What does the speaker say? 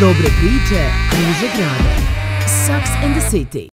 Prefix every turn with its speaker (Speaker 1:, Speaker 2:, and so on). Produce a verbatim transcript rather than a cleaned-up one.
Speaker 1: Dobre priče kruže gradom. Sex and the City.